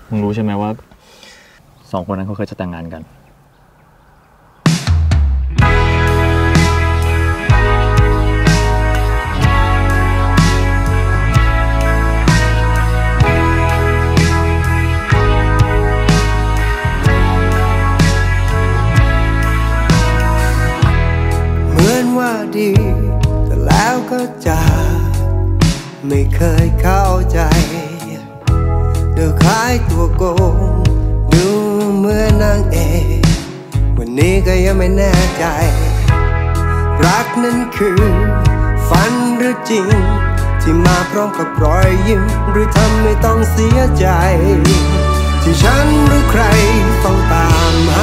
มึงรู้ใช่ไหมว่า2 คนนั้นเขาเคยจะแต่งงานกันเหมือนว่าดีแต่แล้วก็จากไม่เคยเข้าใจเดือคล้ายตัวโกงดูเหมือนนางเอกวันนี้ก็ยังไม่แน่ใจรักนั้นคือฝันหรือจริงที่มาพร้อมกับรอยยิ้มหรือทำให้ต้องเสียใจที่ฉันหรือใครต้องตามห